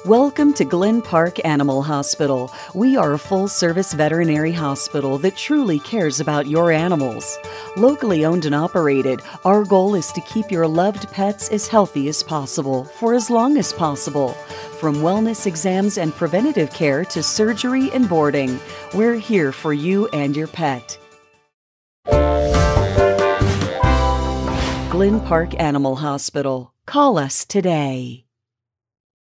Welcome to Glen Park Animal Hospital. We are a full-service veterinary hospital that truly cares about your animals. Locally owned and operated, our goal is to keep your loved pets as healthy as possible for as long as possible. From wellness exams and preventative care to surgery and boarding, we're here for you and your pet. Glen Park Animal Hospital. Call us today.